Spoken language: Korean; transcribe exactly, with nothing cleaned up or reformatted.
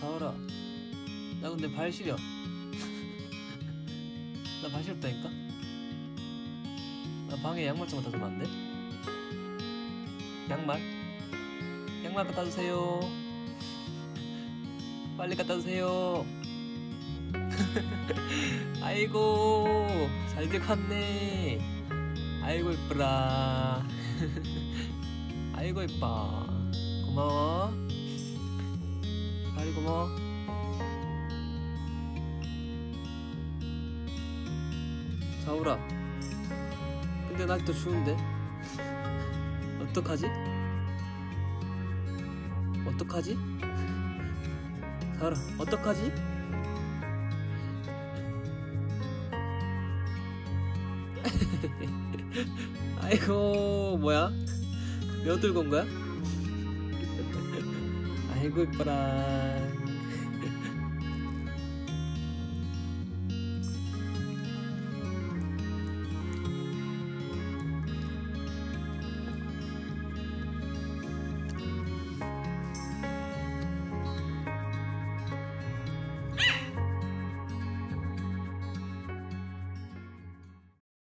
사오라. 나 근데 발 시려. 나 발 시렵다니까? 나 방에 양말 좀 갖다 주면 안 돼? 양말? 양말 갖다 주세요. 빨리 갖다 주세요. 아이고 잘게 컸네. 아이고 이쁘라. 아이고 이뻐. 고마워. 발이 고마워. 자우라, 근데 나 아직도 추운데 어떡하지? 어떡하지? 자우라 어떡하지? 아이고 뭐야? 왜 들고 온 거야? 아이고 이뻐라.